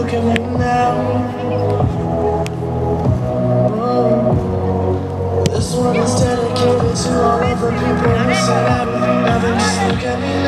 look at me now. This one is dedicated to all of the people who said everything, nothing, just look at me